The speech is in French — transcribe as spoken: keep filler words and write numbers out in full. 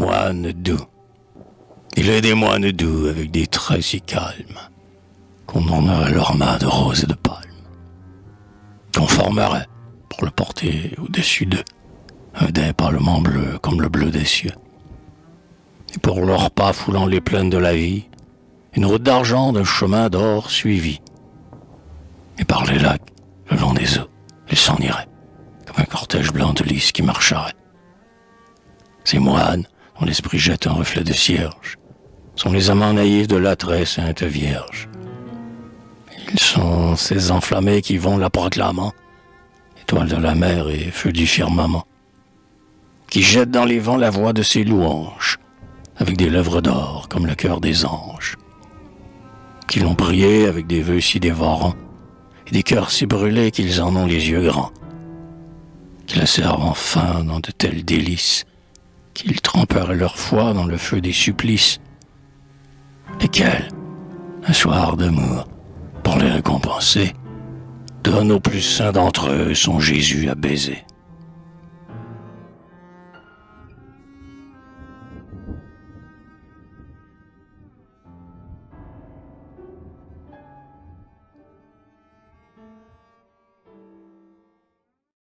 moines doux. Il est des moines doux avec des traits si calmes qu'on ornerait leurs mains de roses et de palmes, qu'on formerait pour le porter au-dessus d'eux un dépalement bleu comme le bleu des cieux. Et pour leurs pas foulant les plaines de la vie, une route d'argent d'un chemin d'or suivie. Et par les lacs, le long des eaux, ils s'en iraient, comme un cortège blanc de lys qui marcherait. Ces moines, dont l'esprit jette un reflet de cierge, sont les amants naïfs de la très sainte Vierge. Ils sont ces enflammés qui vont la proclamant, étoiles de la mer et feux du firmament, qui jettent dans les vents la voix de ses louanges, avec des lèvres d'or comme le cœur des anges, qui l'ont prié avec des vœux si dévorants, et des cœurs si brûlés qu'ils en ont les yeux grands, qui la servent enfin dans de tels délices, qu'ils tremperaient leur foi dans le feu des supplices, et qu'elle, un soir d'amour, pour les récompenser, donne au plus saint d'entre eux son Jésus à baiser.